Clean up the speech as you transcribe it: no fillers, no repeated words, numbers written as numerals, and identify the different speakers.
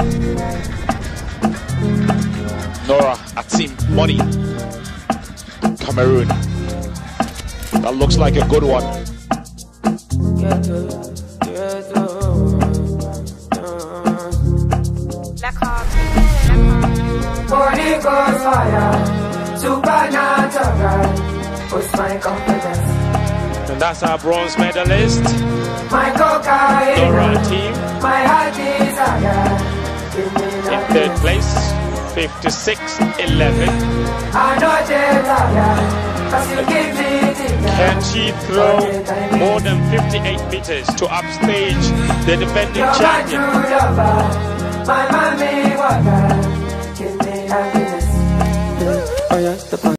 Speaker 1: Nora Atim Money, Cameroon. That looks like a good one.
Speaker 2: Holy Ghost fire, supernatural, push my confidence.
Speaker 1: And that's our bronze medalist,
Speaker 2: My cocaine,
Speaker 1: Nora Atim,
Speaker 2: my heart desire. Give me
Speaker 1: in
Speaker 2: that
Speaker 1: third place, 56-11.
Speaker 2: I know they're tired, 'cause you give me the
Speaker 1: Can she throw more than 58 meters to upstage the defending
Speaker 2: You're my
Speaker 1: champion?
Speaker 2: true lover, my mommy water. Give me happiness. Oh yeah, the